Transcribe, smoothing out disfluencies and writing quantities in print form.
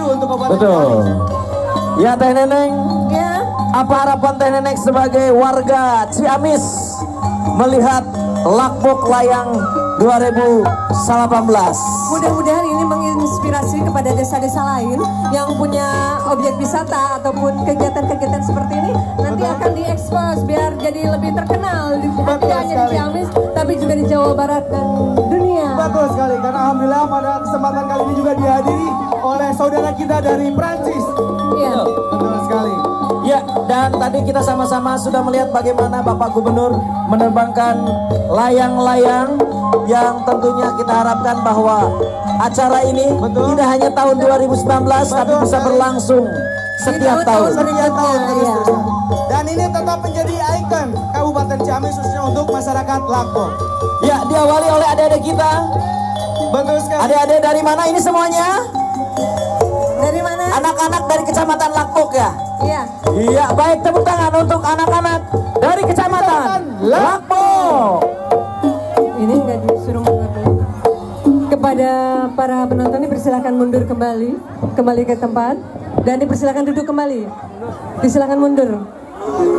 untuk Kabupaten Betul. Ciamis. Ya Teh Neneng, Ya. apa harapan Teh Neneng sebagai warga Ciamis melihat Lakbok Layang 2018? Mudah-mudahan ini menginspirasi kepada desa-desa lain yang punya objek wisata ataupun kegiatan-kegiatan seperti ini nanti akan diekspos biar jadi lebih terkenal tidak hanya di Ciamis tapi juga di Jawa Barat dan dunia. Betul sekali, karena alhamdulillah pada kesempatan kali ini juga dihadiri oleh saudara kita dari Prancis. Iya. Betul sekali. Ya, dan tadi kita sama-sama sudah melihat bagaimana Bapak Gubernur menerbangkan layang-layang yang tentunya kita harapkan bahwa acara ini tidak hanya tahun 2019 tapi bisa berlangsung setiap tahun. Setiap tahun terus Iya. terusan. Dan ini tetap menjadi ikon Kabupaten Ciamis khususnya untuk masyarakat Lakbok. Ya, diawali oleh adik-adik kita. Betul sekali. Adik-adik dari mana ini semuanya? Dari mana? Anak-anak dari Kecamatan Lakbok ya? Iya. Iya, baik, tepuk tangan untuk anak-anak dari Kecamatan Lakbok. Ini nggak disuruh mundur. Kepada para penonton dipersilakan mundur kembali ke tempat dan dipersilakan duduk kembali. Disilakan mundur.